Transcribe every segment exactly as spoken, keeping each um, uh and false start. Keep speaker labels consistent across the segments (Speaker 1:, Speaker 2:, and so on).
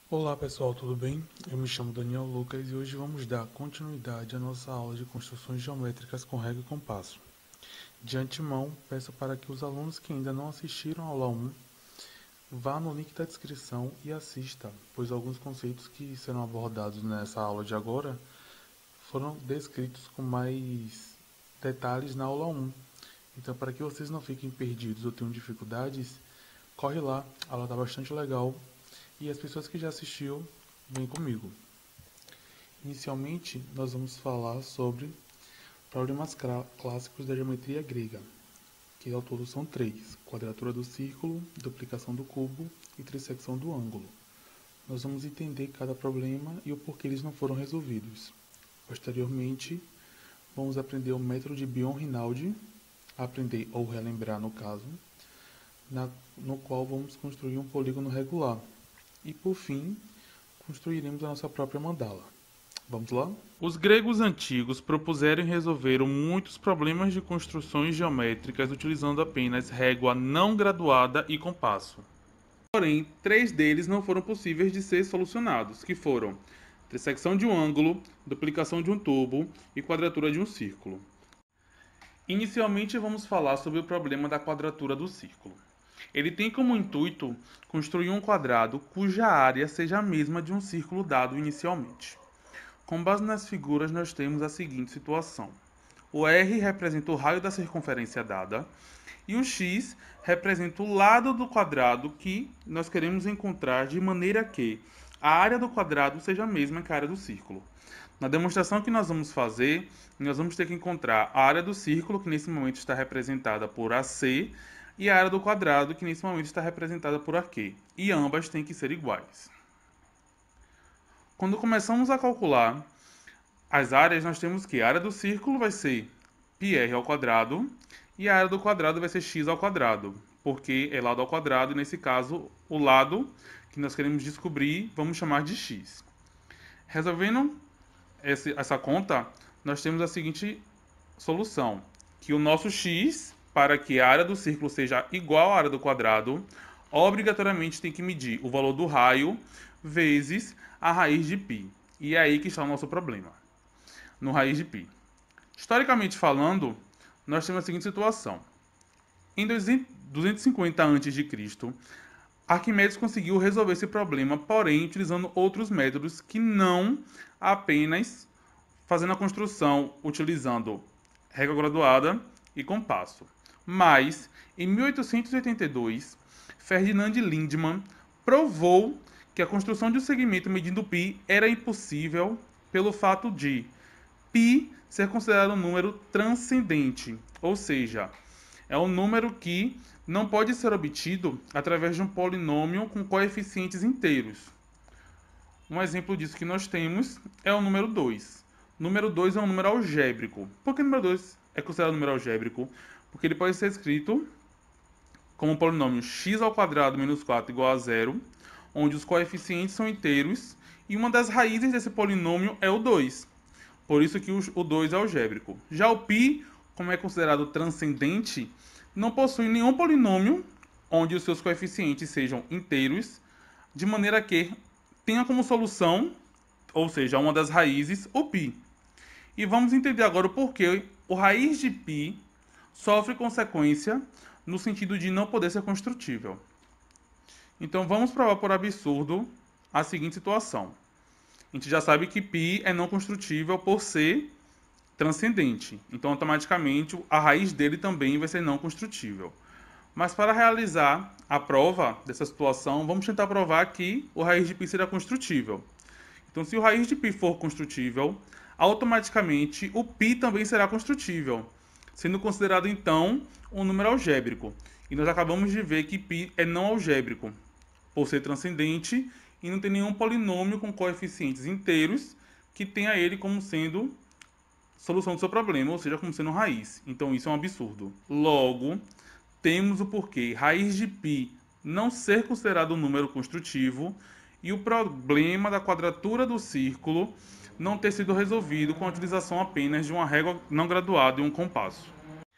Speaker 1: Olá pessoal, tudo bem? Eu me chamo Daniel Lucas e hoje vamos dar continuidade à nossa aula de construções geométricas com régua e compasso. De antemão, peço para que os alunos que ainda não assistiram a aula um vá no link da descrição e assista, pois alguns conceitos que serão abordados nessa aula de agora foram descritos com mais detalhes na aula um. Então, para que vocês não fiquem perdidos ou tenham dificuldades, corre lá, a aula está bastante legal. E as pessoas que já assistiu, vem comigo. Inicialmente, nós vamos falar sobre problemas clássicos da geometria grega, que ao todo são três: quadratura do círculo, duplicação do cubo e trissecção do ângulo. Nós vamos entender cada problema e o porquê eles não foram resolvidos. Posteriormente, vamos aprender o método de Biot-Rinaldi, aprender ou relembrar no caso, na, no qual vamos construir um polígono regular. E por fim, construiremos a nossa própria mandala. Vamos lá? Os gregos antigos propuseram e resolveram muitos problemas de construções geométricas utilizando apenas régua não graduada e compasso. Porém, três deles não foram possíveis de ser solucionados, que foram trissecção de um ângulo, duplicação de um tubo e quadratura de um círculo. Inicialmente, vamos falar sobre o problema da quadratura do círculo. Ele tem como intuito construir um quadrado cuja área seja a mesma de um círculo dado inicialmente. Com base nas figuras, nós temos a seguinte situação. O R representa o raio da circunferência dada e o X representa o lado do quadrado que nós queremos encontrar de maneira que a área do quadrado seja a mesma que a área do círculo. Na demonstração que nós vamos fazer, nós vamos ter que encontrar a área do círculo, que nesse momento está representada por A C, e a área do quadrado, que nesse momento está representada por A Q. E ambas têm que ser iguais. Quando começamos a calcular as áreas, nós temos que a área do círculo vai ser πr ao quadrado e a área do quadrado vai ser x ao quadrado, porque é lado ao quadrado e, nesse caso, o lado que nós queremos descobrir vamos chamar de x. Resolvendo essa conta, nós temos a seguinte solução, que o nosso x, para que a área do círculo seja igual à área do quadrado, obrigatoriamente tem que medir o valor do raio vezes a raiz de π. E é aí que está o nosso problema, no raiz de π. Historicamente falando, nós temos a seguinte situação. Em duzentos e cinquenta antes de Cristo, Arquimedes conseguiu resolver esse problema, porém utilizando outros métodos que não apenas fazendo a construção utilizando régua graduada e compasso. Mas, em mil oitocentos e oitenta e dois, Ferdinand Lindman provou que a construção de um segmento medindo π era impossível pelo fato de π ser considerado um número transcendente, ou seja, é um número que não pode ser obtido através de um polinômio com coeficientes inteiros. Um exemplo disso que nós temos é o número dois. O número dois é um número algébrico. Por que o número dois é considerado um número algébrico? Porque ele pode ser escrito como o polinômio x ao quadrado menos quatro igual a zero, onde os coeficientes são inteiros e uma das raízes desse polinômio é o dois. Por isso que o dois é algébrico. Já o π, como é considerado transcendente, não possui nenhum polinômio onde os seus coeficientes sejam inteiros, de maneira que tenha como solução, ou seja, uma das raízes, o π. E vamos entender agora o porquê o raiz de π sofre consequência no sentido de não poder ser construtível. Então vamos provar por absurdo a seguinte situação. A gente já sabe que π é não construtível por ser transcendente. Então automaticamente a raiz dele também vai ser não construtível. Mas para realizar a prova dessa situação, vamos tentar provar que o raiz de π será construtível. Então se o raiz de π for construtível, automaticamente o π também será construtível, sendo considerado então um número algébrico. E nós acabamos de ver que π é não algébrico, por ser transcendente e não tem nenhum polinômio com coeficientes inteiros que tenha ele como sendo solução do seu problema, ou seja, como sendo raiz. Então isso é um absurdo. Logo, temos o porquê raiz de π não ser considerado um número construtivo e o problema da quadratura do círculo não ter sido resolvido com a utilização apenas de uma régua não graduada e um compasso.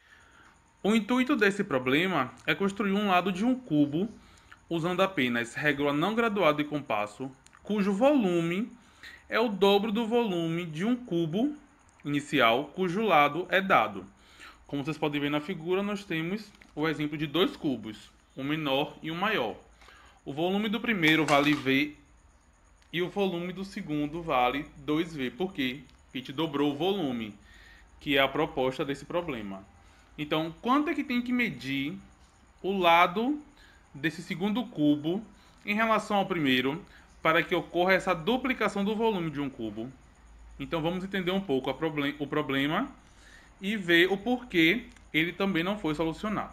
Speaker 1: O intuito desse problema é construir um lado de um cubo usando apenas régua não graduada e compasso, cujo volume é o dobro do volume de um cubo inicial, cujo lado é dado. Como vocês podem ver na figura, nós temos o exemplo de dois cubos, um menor e um maior. O volume do primeiro vale V e o volume do segundo vale dois V, porque a gente dobrou o volume, que é a proposta desse problema. Então, quanto é que tem que medir o lado desse segundo cubo em relação ao primeiro, para que ocorra essa duplicação do volume de um cubo? Então vamos entender um pouco o problema e ver o porquê ele também não foi solucionado.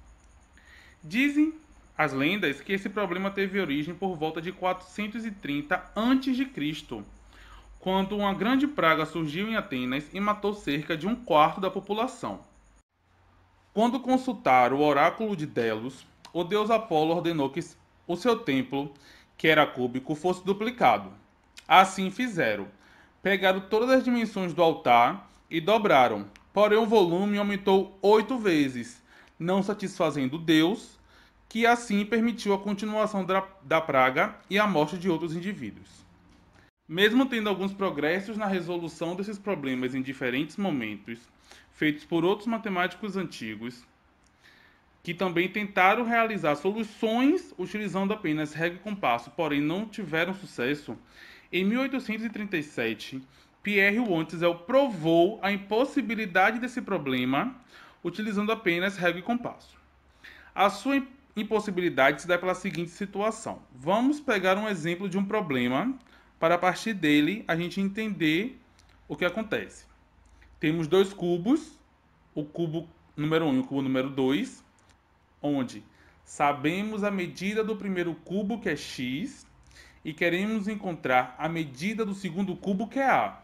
Speaker 1: Dizem as lendas que esse problema teve origem por volta de quatrocentos e trinta antes de Cristo, quando uma grande praga surgiu em Atenas e matou cerca de um quarto da população. Quando consultaram o oráculo de Delos, o deus Apolo ordenou que o seu templo, que era cúbico, fosse duplicado. Assim fizeram. Pegaram todas as dimensões do altar e dobraram, porém o volume aumentou oito vezes, não satisfazendo Deus, que assim permitiu a continuação da, da praga e a morte de outros indivíduos. Mesmo tendo alguns progressos na resolução desses problemas em diferentes momentos, feitos por outros matemáticos antigos, que também tentaram realizar soluções utilizando apenas régua e compasso, porém não tiveram sucesso, em mil oitocentos e trinta e sete, Pierre Wantzel provou a impossibilidade desse problema utilizando apenas régua e compasso. A sua impossibilidade se dá pela seguinte situação. Vamos pegar um exemplo de um problema para, a partir dele, a gente entender o que acontece. Temos dois cubos, o cubo número um e o cubo número dois, onde sabemos a medida do primeiro cubo, que é x, e queremos encontrar a medida do segundo cubo, que é a.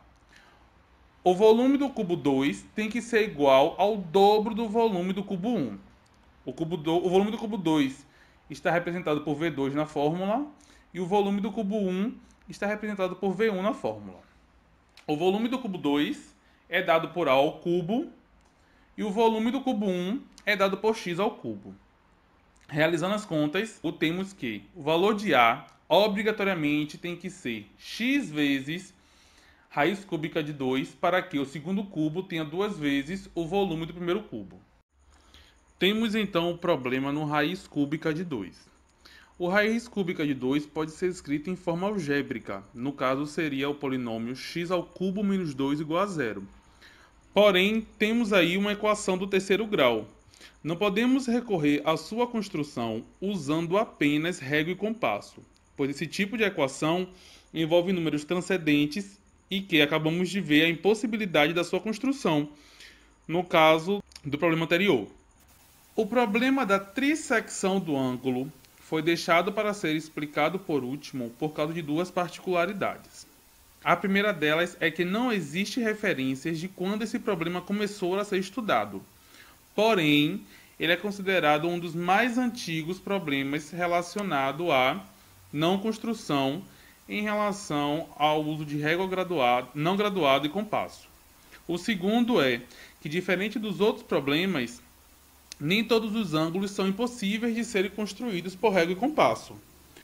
Speaker 1: O volume do cubo dois tem que ser igual ao dobro do volume do cubo um. O, cubo do, o volume do cubo dois está representado por V dois na fórmula e o volume do cubo um está representado por V um na fórmula. O volume do cubo dois é dado por A ao cubo e o volume do cubo um é dado por x ao cubo. Realizando as contas, temos que o valor de A obrigatoriamente tem que ser x vezes raiz cúbica de dois para que o segundo cubo tenha duas vezes o volume do primeiro cubo. Temos então o problema no raiz cúbica de dois. O raiz cúbica de dois pode ser escrito em forma algébrica, no caso seria o polinômio x ao cubo menos dois igual a zero. Porém, temos aí uma equação do terceiro grau. Não podemos recorrer à sua construção usando apenas régua e compasso, pois esse tipo de equação envolve números transcendentes e que acabamos de ver a impossibilidade da sua construção, no caso do problema anterior. O problema da trissecção do ângulo foi deixado para ser explicado por último por causa de duas particularidades. A primeira delas é que não existe referências de quando esse problema começou a ser estudado. Porém, ele é considerado um dos mais antigos problemas relacionado à não construção em relação ao uso de régua graduado, não graduado e compasso. O segundo é que, diferente dos outros problemas, nem todos os ângulos são impossíveis de serem construídos por régua e compasso.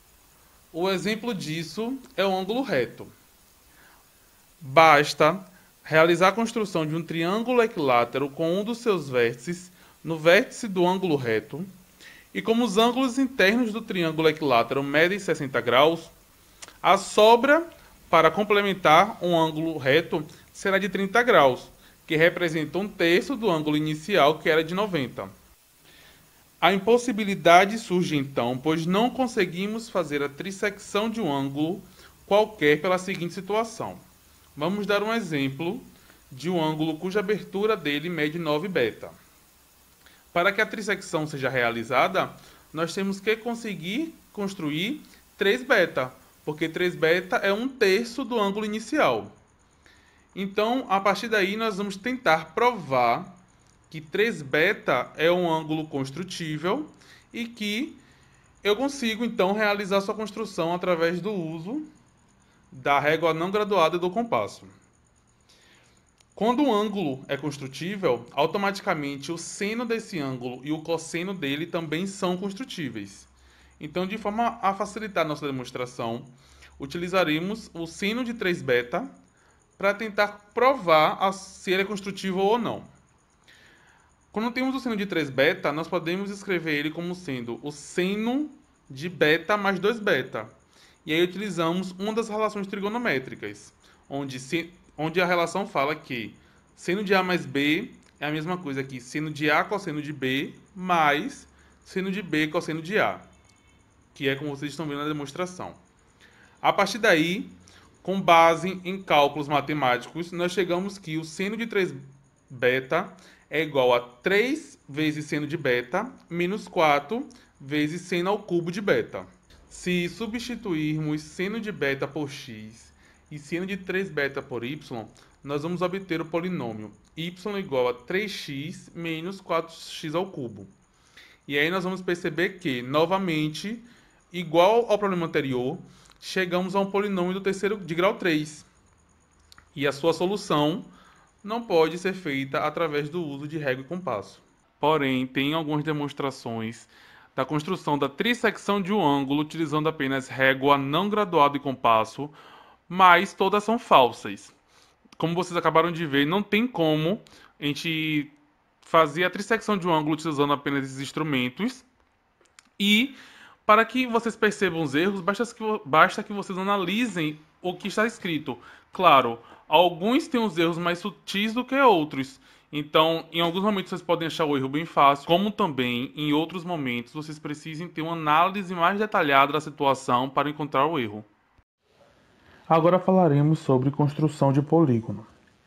Speaker 1: O exemplo disso é o ângulo reto. Basta realizar a construção de um triângulo equilátero com um dos seus vértices no vértice do ângulo reto, e como os ângulos internos do triângulo equilátero medem sessenta graus, a sobra para complementar um ângulo reto será de trinta graus, que representa um terço do ângulo inicial, que era de noventa. A impossibilidade surge então, pois não conseguimos fazer a trissecção de um ângulo qualquer pela seguinte situação. Vamos dar um exemplo de um ângulo cuja abertura dele mede nove beta. Para que a trissecção seja realizada, nós temos que conseguir construir três beta, porque três beta é um terço do ângulo inicial. Então, a partir daí, nós vamos tentar provar que três beta é um ângulo construtível e que eu consigo, então, realizar sua construção através do uso da régua não graduada e do compasso. Quando um ângulo é construtível, automaticamente o seno desse ângulo e o cosseno dele também são construtíveis. Então, de forma a facilitar nossa demonstração, utilizaremos o seno de três beta para tentar provar se ele é construtivo ou não. Quando temos o seno de três beta, nós podemos escrever ele como sendo o seno de beta mais dois beta. E aí utilizamos uma das relações trigonométricas, onde, se, onde a relação fala que seno de A mais B é a mesma coisa que seno de A cosseno de B mais seno de B cosseno de A, que é como vocês estão vendo na demonstração. A partir daí, com base em cálculos matemáticos, nós chegamos que o seno de três beta é igual a três vezes seno de beta menos quatro vezes seno ao cubo de beta. Se substituirmos seno de beta por x e seno de três beta por y, nós vamos obter o polinômio y igual a três x menos quatro x ao cubo. E aí nós vamos perceber que, novamente, igual ao problema anterior, chegamos a um polinômio do terceiro de grau três. E a sua solução não pode ser feita através do uso de régua e compasso. Porém, tem algumas demonstrações da construção da trissecção de um ângulo utilizando apenas régua não graduada e compasso, mas todas são falsas. Como vocês acabaram de ver, não tem como a gente fazer a trissecção de um ângulo utilizando apenas esses instrumentos. E para que vocês percebam os erros, basta que, basta que vocês analisem o que está escrito. Claro, alguns têm os erros mais sutis do que outros. Então, em alguns momentos vocês podem achar o erro bem fácil, como também em outros momentos vocês precisem ter uma análise mais detalhada da situação para encontrar o erro.
Speaker 2: Agora falaremos sobre construção de polígono.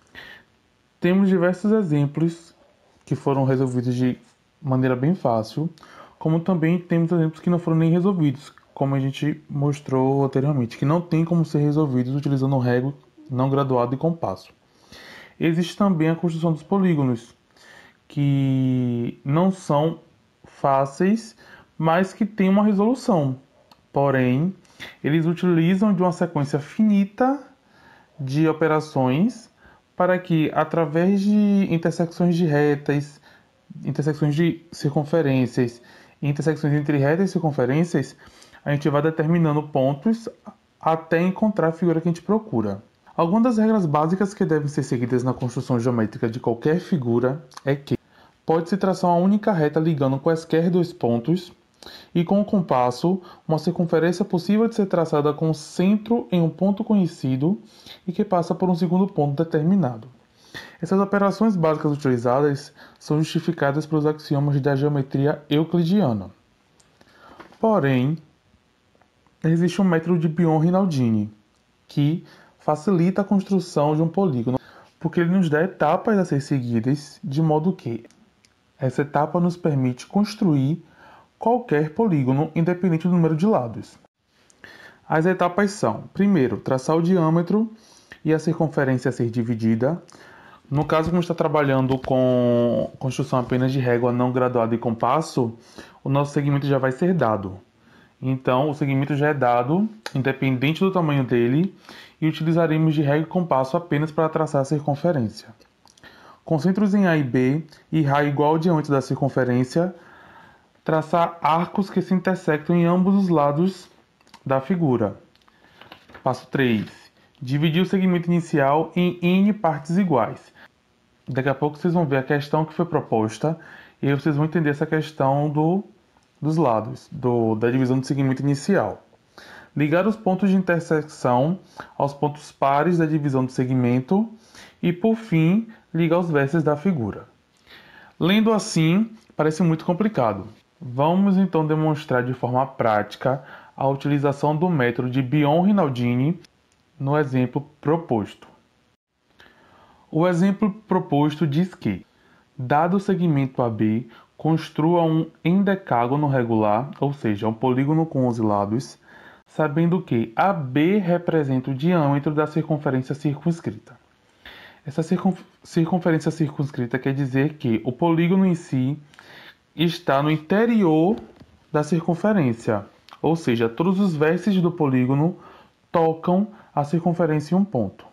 Speaker 2: Temos diversos exemplos que foram resolvidos de maneira bem fácil, como também temos exemplos que não foram nem resolvidos, como a gente mostrou anteriormente, que não tem como ser resolvidos utilizando régua não graduado e compasso. Existe também a construção dos polígonos, que não são fáceis, mas que têm uma resolução. Porém, eles utilizam de uma sequência finita de operações para que, através de intersecções de retas, intersecções de circunferências e intersecções entre retas e circunferências, a gente vai determinando pontos até encontrar a figura que a gente procura. Algumas das regras básicas que devem ser seguidas na construção geométrica de qualquer figura é que pode-se traçar uma única reta ligando quaisquer dois pontos e, com o compasso, uma circunferência possível de ser traçada com centro em um ponto conhecido e que passa por um segundo ponto determinado. Essas operações básicas utilizadas são justificadas pelos axiomas da geometria euclidiana. Porém, existe um método de Biot-Rinaldini que facilita a construção de um polígono, porque ele nos dá etapas a ser seguidas, de modo que essa etapa nos permite construir qualquer polígono, independente do número de lados. As etapas são, primeiro, traçar o diâmetro e a circunferência a ser dividida. No caso, como está trabalhando com construção apenas de régua não graduada e compasso, o nosso segmento já vai ser dado. Então, o segmento já é dado, independente do tamanho dele, e utilizaremos de régua e compasso apenas para traçar a circunferência. Com centros em A e B e raio igual ao diâmetro da circunferência, traçar arcos que se intersectam em ambos os lados da figura. Passo três. Dividir o segmento inicial em N partes iguais. Daqui a pouco vocês vão ver a questão que foi proposta e aí vocês vão entender essa questão do, dos lados, do, da divisão do segmento inicial. Ligar os pontos de intersecção aos pontos pares da divisão do segmento e, por fim, ligar os vértices da figura. Lendo assim, parece muito complicado. Vamos então demonstrar de forma prática a utilização do método de Biot-Rinaldini no exemplo proposto. O exemplo proposto diz que, dado o segmento A B, construa um endecágono regular, ou seja, um polígono com onze lados, sabendo que A B representa o diâmetro da circunferência circunscrita. Essa circun circunferência circunscrita quer dizer que o polígono em si está no interior da circunferência, ou seja, todos os vértices do polígono tocam a circunferência em um ponto.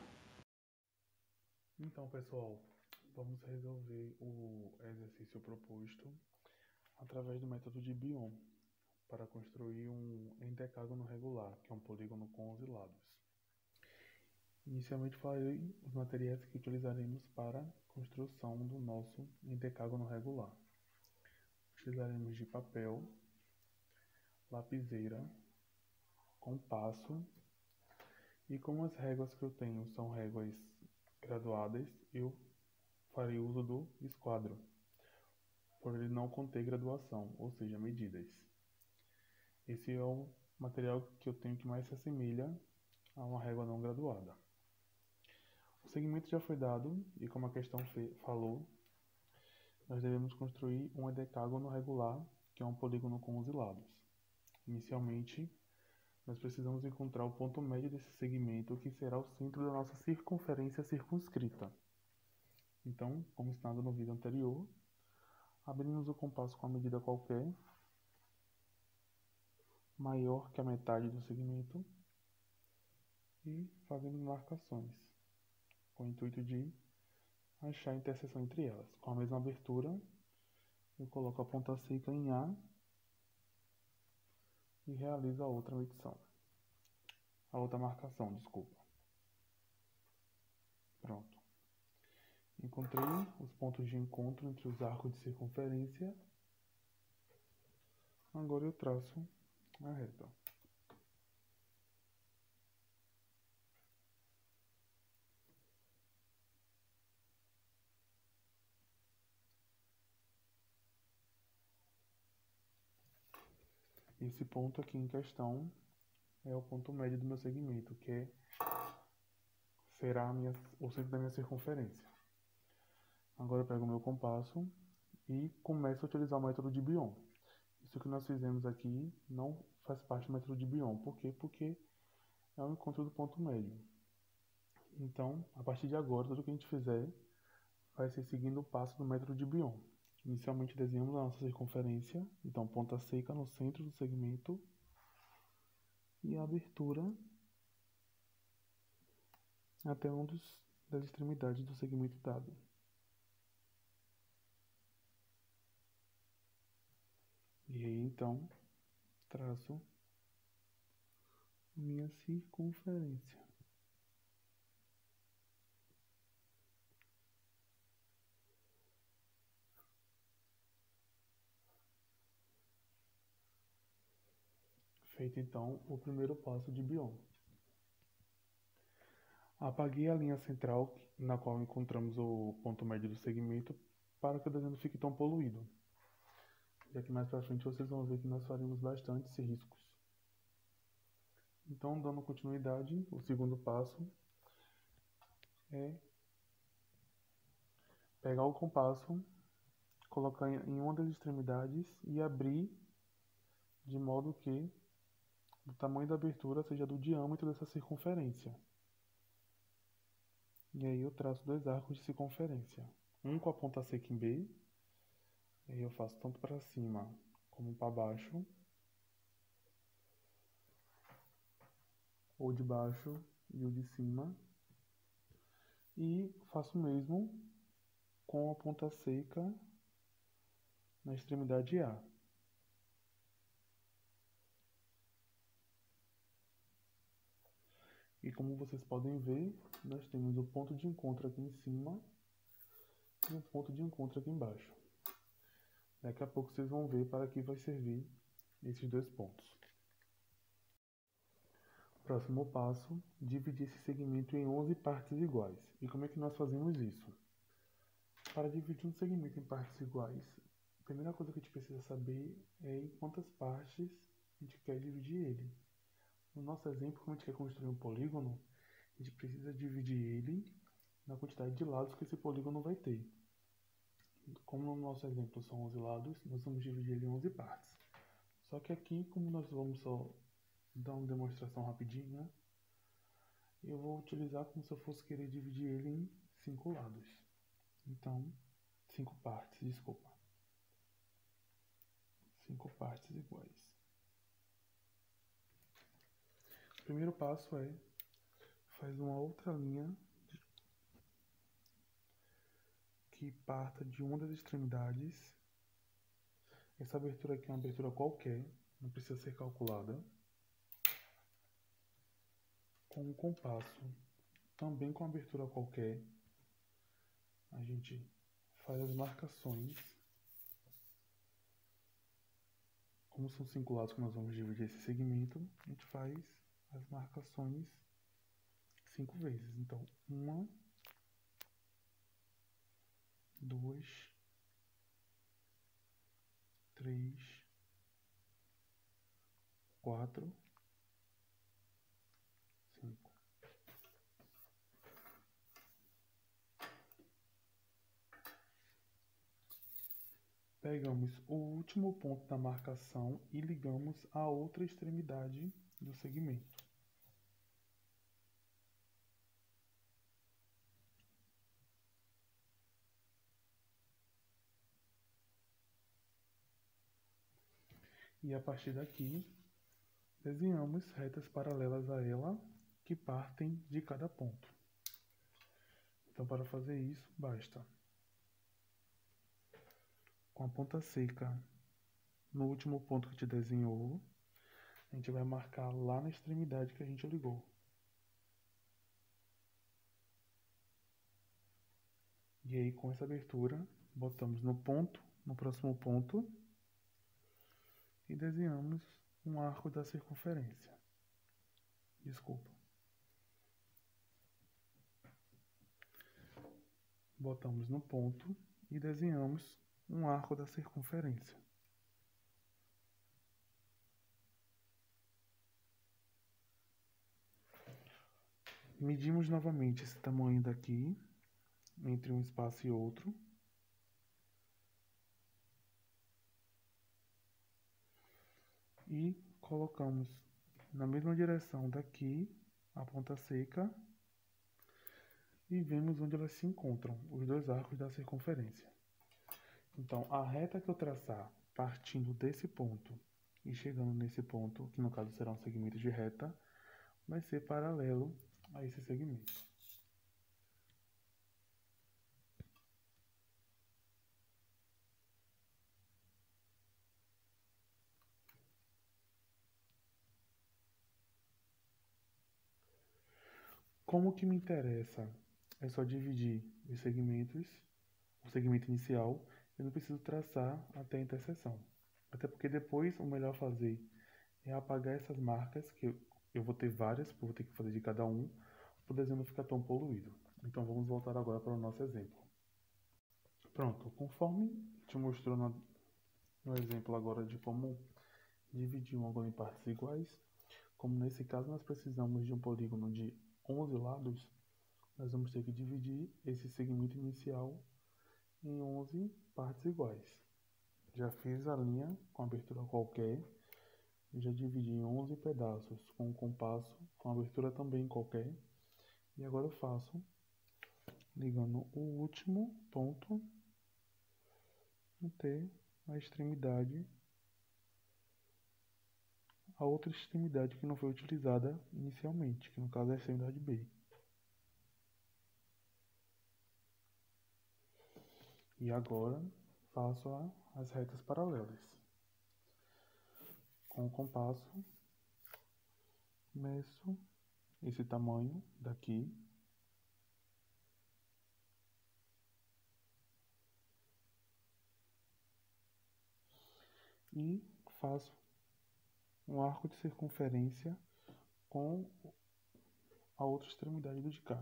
Speaker 2: Então, pessoal, vamos resolver o exercício proposto através do método de Biot. para construir um endecágono regular, que é um polígono com onze lados. Inicialmente falarei os materiais que utilizaremos para a construção do nosso endecágono regular. Utilizaremos de papel, lapiseira, compasso, e como as réguas que eu tenho são réguas graduadas, eu farei uso do esquadro, por ele não conter graduação, ou seja, medidas. Esse é o material que eu tenho que mais se assemelha a uma régua não graduada. O segmento já foi dado e, como a questão falou, nós devemos construir um decágono regular, que é um polígono com onze lados. Inicialmente, nós precisamos encontrar o ponto médio desse segmento, que será o centro da nossa circunferência circunscrita. Então, como ensinado no vídeo anterior, abrimos o compasso com a medida qualquer, maior que a metade do segmento, e fazendo marcações, com o intuito de achar a interseção entre elas. Com a mesma abertura, eu coloco a ponta seca em A e realizo a outra medição. A outra marcação, desculpa. Pronto. Encontrei os pontos de encontro entre os arcos de circunferência. Agora eu traço a reta. Esse ponto aqui em questão é o ponto médio do meu segmento, que é, será a minha, o centro da minha circunferência. Agora eu pego o meu compasso e começo a utilizar o método de Biot. Isso que nós fizemos aqui não faz parte do método de Biot. Por quê? Porque é o encontro do ponto médio. Então, a partir de agora, tudo que a gente fizer vai ser seguindo o passo do método de Biot. Inicialmente desenhamos a nossa circunferência, então ponta seca no centro do segmento e a abertura até um dos, das extremidades do segmento dado. E aí então traço minha circunferência. Feito então o primeiro passo de Biot. Apaguei a linha central na qual encontramos o ponto médio do segmento para que o desenho não fique tão poluído, já que mais para frente vocês vão ver que nós faremos bastante riscos. Então, dando continuidade, o segundo passo é pegar o compasso, colocar em uma das extremidades e abrir de modo que o tamanho da abertura seja do diâmetro dessa circunferência. E aí eu traço dois arcos de circunferência. Um com a ponta seca em B. E aí eu faço tanto para cima como para baixo. Ou de baixo e o de cima. E faço o mesmo com a ponta seca na extremidade A. E como vocês podem ver, nós temos o ponto de encontro aqui em cima e o ponto de encontro aqui embaixo. Daqui a pouco vocês vão ver para que vai servir esses dois pontos. Próximo passo, dividir esse segmento em onze partes iguais. E como é que nós fazemos isso? Para dividir um segmento em partes iguais, a primeira coisa que a gente precisa saber é em quantas partes a gente quer dividir ele. No nosso exemplo, como a gente quer construir um polígono, a gente precisa dividir ele na quantidade de lados que esse polígono vai ter. Como no nosso exemplo são onze lados, nós vamos dividir ele em onze partes. Só que aqui, como nós vamos só dar uma demonstração rapidinha, eu vou utilizar como se eu fosse querer dividir ele em cinco lados. Então, cinco partes, desculpa. Cinco partes iguais. O primeiro passo é, faz uma outra linha que parta de uma das extremidades. Essa abertura aqui é uma abertura qualquer, não precisa ser calculada. Com um compasso, também com abertura qualquer, a gente faz as marcações. Como são cinco lados que nós vamos dividir esse segmento, a gente faz as marcações cinco vezes. Então, uma, duas, três, quatro, cinco. Pegamos o último ponto da marcação e ligamos a outra extremidade do segmento. E a partir daqui, desenhamos retas paralelas a ela que partem de cada ponto. Então, para fazer isso, basta com a ponta seca no último ponto que a gente desenhou, a gente vai marcar lá na extremidade que a gente ligou. E aí, com essa abertura, botamos no ponto, no próximo ponto, e desenhamos um arco da circunferência. Desculpa. Botamos no ponto e desenhamos um arco da circunferência. Medimos novamente esse tamanho daqui, entre um espaço e outro. E colocamos na mesma direção daqui a ponta seca e vemos onde elas se encontram, os dois arcos da circunferência. Então, a reta que eu traçar partindo desse ponto e chegando nesse ponto, que no caso será um segmento de reta, vai ser paralelo a esse segmento. Como que me interessa é só dividir os segmentos, o segmento inicial, eu não preciso traçar até a interseção. Até porque depois o melhor fazer é apagar essas marcas, que eu, eu vou ter várias, vou ter que fazer de cada um, para o desenho não ficar tão poluído. Então vamos voltar agora para o nosso exemplo. Pronto, conforme te mostrou no, no exemplo agora de como dividir um ângulo em partes iguais, como nesse caso nós precisamos de um polígono de onze lados, nós vamos ter que dividir esse segmento inicial em onze partes iguais. Já fiz a linha com abertura qualquer, já dividi em onze pedaços com um compasso, com abertura também qualquer, e agora eu faço ligando o último ponto até a extremidade, a outra extremidade que não foi utilizada inicialmente, que no caso é a extremidade B. E agora faço a, as retas paralelas. Com o compasso, meço esse tamanho daqui. E faço um arco de circunferência com a outra extremidade do de cá.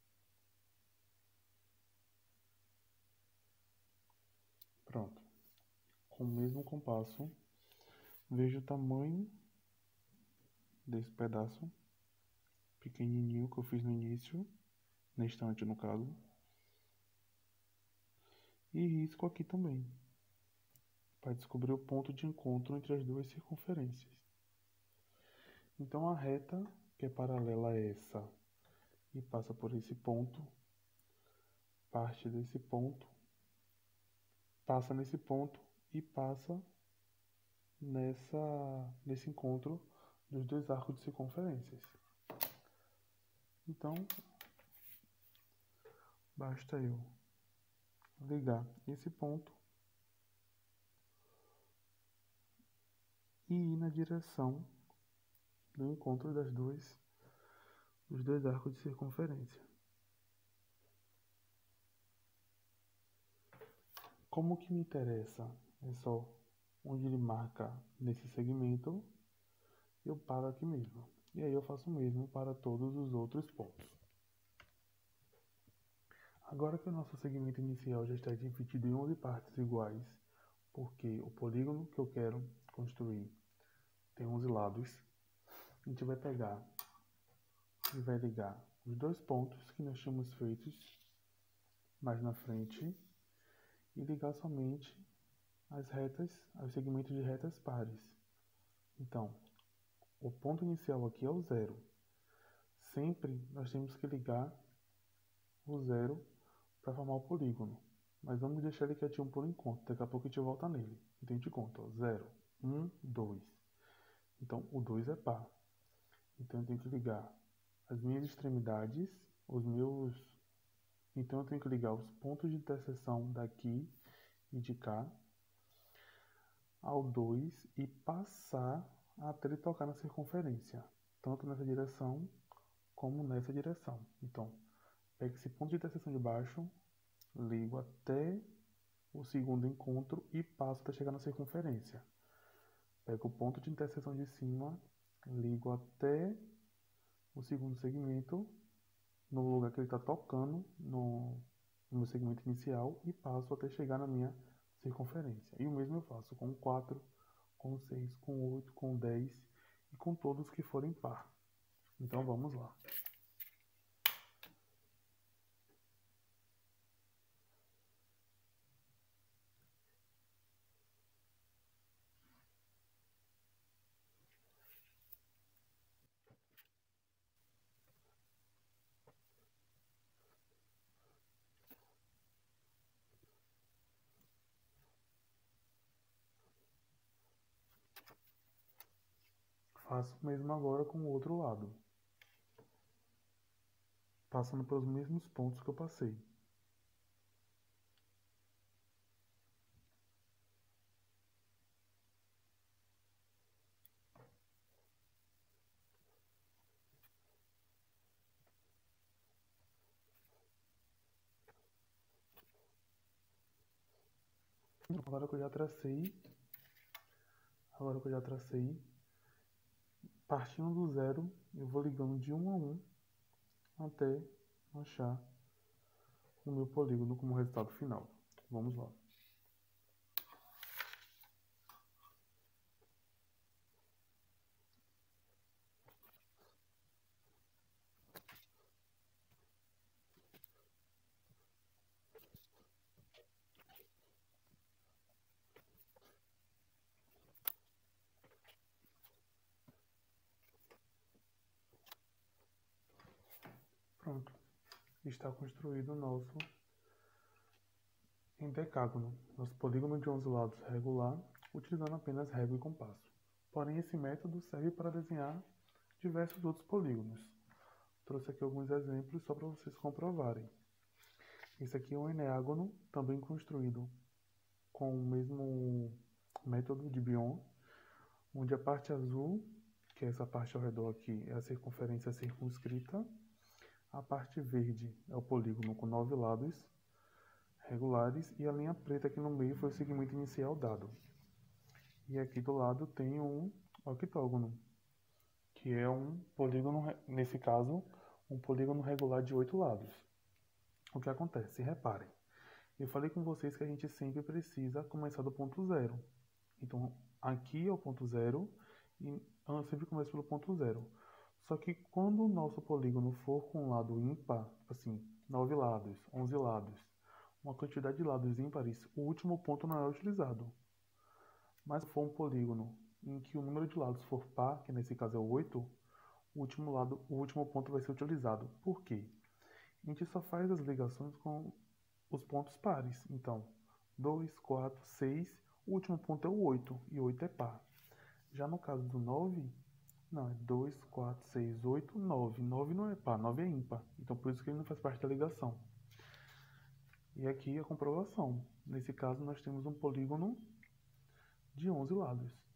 Speaker 2: Pronto. Com o mesmo compasso, vejo o tamanho desse pedaço pequenininho que eu fiz no início, na estante no caso, e risco aqui também, para descobrir o ponto de encontro entre as duas circunferências. Então a reta, que é paralela a essa e passa por esse ponto, parte desse ponto, passa nesse ponto e passa nessa, nesse encontro dos dois arcos de circunferências. Então, basta eu ligar esse ponto e ir na direção do encontro das duas, dos dois arcos de circunferência. Como que me interessa é só onde ele marca nesse segmento, eu paro aqui mesmo. E aí eu faço o mesmo para todos os outros pontos. Agora que o nosso segmento inicial já está dividido em onze partes iguais, porque o polígono que eu quero construir tem onze lados, a gente vai pegar e vai ligar os dois pontos que nós tínhamos feitos mais na frente e ligar somente as retas, os segmentos de retas pares. Então, o ponto inicial aqui é o zero. Sempre nós temos que ligar o zero para formar o polígono. Mas vamos deixar ele quietinho por enquanto. Daqui a pouco a gente volta nele. Então a gente conta, ó, zero, um, dois. Então o dois é par. Então eu tenho que ligar as minhas extremidades, os meus... Então eu tenho que ligar os pontos de interseção daqui e de cá ao dois e passar até ele tocar na circunferência, tanto nessa direção como nessa direção. Então, pego esse ponto de interseção de baixo, ligo até o segundo encontro e passo até chegar na circunferência. Pego o ponto de interseção de cima, ligo até o segundo segmento, no lugar que ele está tocando, no, no meu segmento inicial, e passo até chegar na minha circunferência. E o mesmo eu faço com quatro, com seis, com oito, com dez e com todos que forem par. Então vamos lá. Faço o mesmo agora com o outro lado, passando pelos mesmos pontos que eu passei. Agora que eu já tracei, agora que eu já tracei, partindo do zero, eu vou ligando de um a um até achar o meu polígono como resultado final. Vamos lá. Pronto. Está construído o nosso em decágono, nosso polígono de onze lados regular, utilizando apenas régua e compasso. Porém, esse método serve para desenhar diversos outros polígonos. Trouxe aqui alguns exemplos só para vocês comprovarem. Esse aqui é um eneágono, também construído com o mesmo método de Biot, onde a parte azul, que é essa parte ao redor aqui, é a circunferência circunscrita. A parte verde é o polígono com nove lados regulares e a linha preta aqui no meio foi o segmento inicial dado. E aqui do lado tem um octógono, que é um polígono, nesse caso, um polígono regular de oito lados. O que acontece? Reparem, eu falei com vocês que a gente sempre precisa começar do ponto zero. Então, aqui é o ponto zero e eu sempre começo pelo ponto zero. Só que quando o nosso polígono for com um lado ímpar, assim, nove lados, onze lados, uma quantidade de lados ímpares, o último ponto não é utilizado. Mas se for um polígono em que o número de lados for par, que nesse caso é o oito, o último lado, o último ponto vai ser utilizado. Por quê? A gente só faz as ligações com os pontos pares. Então, dois, quatro, seis, o último ponto é o oito, e oito é par. Já no caso do nove, não, é dois, quatro, seis, oito, nove. nove não é par, nove é ímpar. Então, por isso que ele não faz parte da ligação. E aqui a comprovação. Nesse caso, nós temos um polígono de onze lados.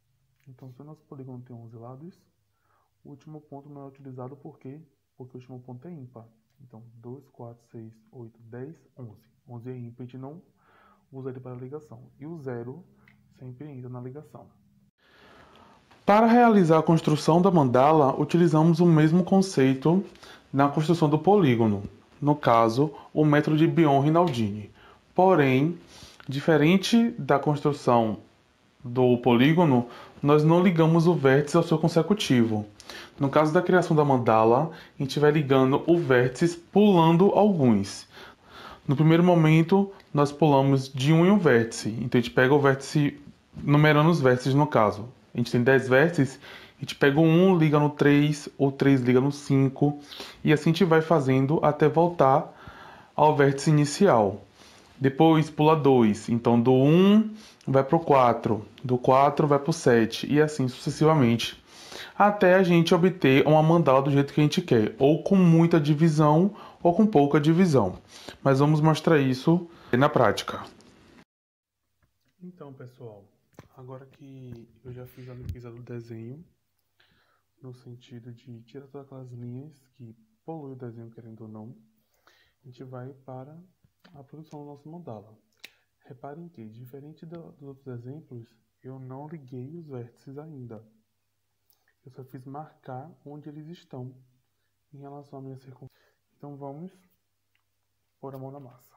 Speaker 2: Então, se o nosso polígono tem onze lados, o último ponto não é utilizado por quê? Porque o último ponto é ímpar. Então, dois, quatro, seis, oito, dez, onze. onze é ímpar, a gente não usa ele para ligação. E o zero sempre entra na ligação. Para realizar a construção da mandala, utilizamos o mesmo conceito na construção do polígono. No caso, o método de Bion-Rinaldini. Porém, diferente da construção do polígono, nós não ligamos o vértice ao seu consecutivo. No caso da criação da mandala, a gente vai ligando o vértice pulando alguns. No primeiro momento, nós pulamos de um em um vértice. Então a gente pega o vértice, numerando os vértices no caso. A gente tem dez vértices, a gente pega o um, liga no três, o três liga no cinco, e assim a gente vai fazendo até voltar ao vértice inicial. Depois pula dois, então do um vai para o quatro, do quatro vai para o sete, e assim sucessivamente, até a gente obter uma mandala do jeito que a gente quer, ou com muita divisão, ou com pouca divisão. Mas vamos mostrar isso na prática. Então, pessoal, agora que eu já fiz a limpeza do desenho, no sentido de tirar todas aquelas linhas que poluem o desenho, querendo ou não, a gente vai para a produção do nosso mandala. Reparem que, diferente do, dos outros exemplos, eu não liguei os vértices ainda. Eu só fiz marcar onde eles estão em relação à minha circunferência. Então vamos pôr a mão na massa.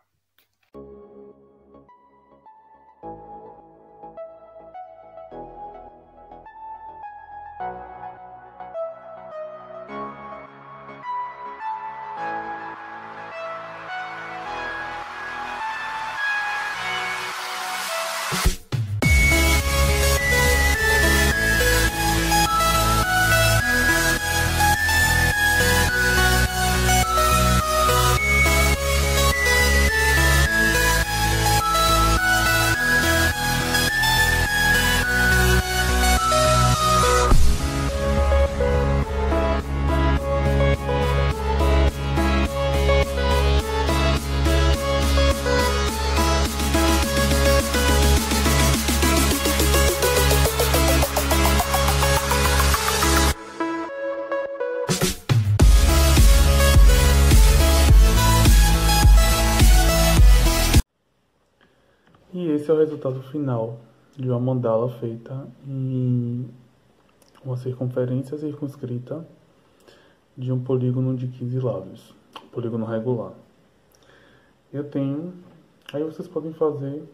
Speaker 2: E esse é o resultado final de uma mandala feita em uma circunferência circunscrita de um polígono de quinze lados, polígono regular. Eu tenho, aí vocês podem fazer,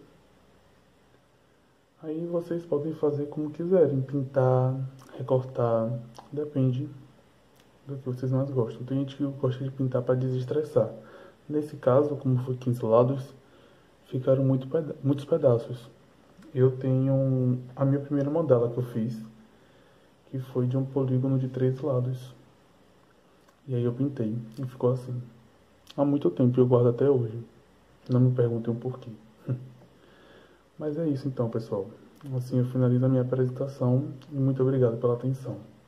Speaker 2: aí vocês podem fazer como quiserem, pintar, recortar, depende do que vocês mais gostam. Tem gente que gosta de pintar para desestressar. Nesse caso, como foi quinze lados, ficaram muito peda muitos pedaços. Eu tenho a minha primeira mandala que eu fiz, que foi de um polígono de três lados. E aí eu pintei e ficou assim. Há muito tempo eu guardo até hoje. Não me perguntem o porquê. Mas é isso então, pessoal. Assim eu finalizo a minha apresentação e muito obrigado pela atenção.